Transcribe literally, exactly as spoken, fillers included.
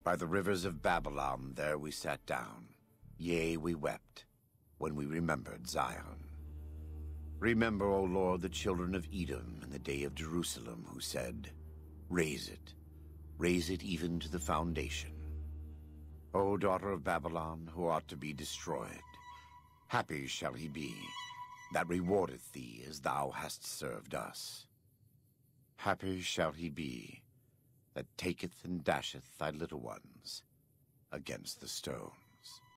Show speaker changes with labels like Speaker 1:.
Speaker 1: By the rivers of Babylon there we sat down. Yea, we wept, when we remembered Zion. Remember, O Lord, the children of Edom in the day of Jerusalem, who said, Raise it, raise it even to the foundation. O daughter of Babylon, who ought to be destroyed, happy shall he be that rewardeth thee as thou hast served us. Happy shall he be that taketh and dasheth thy little ones against the stone.